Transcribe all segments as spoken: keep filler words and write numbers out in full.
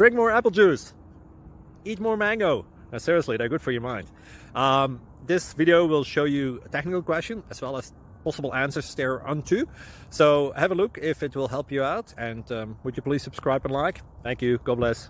drink more apple juice, eat more mango. No, seriously, they're good for your mind. Um, this video will show you a technical question as well as possible answers thereunto. So have a look if it will help you out, and um, would you please subscribe and like? Thank you. God bless.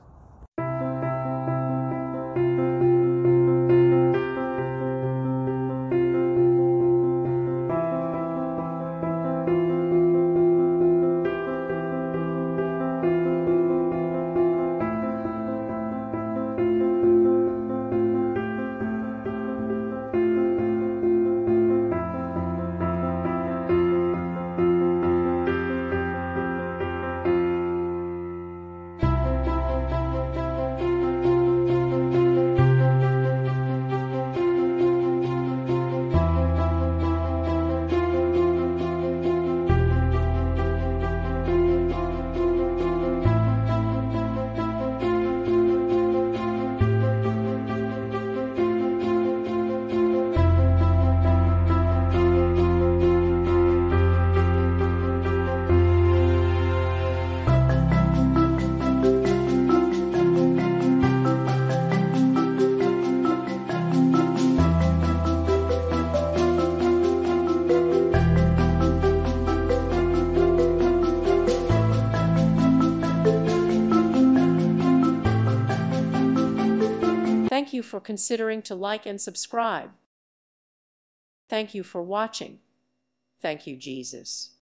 Thank you for considering to like and subscribe. Thank you for watching. Thank you, Jesus.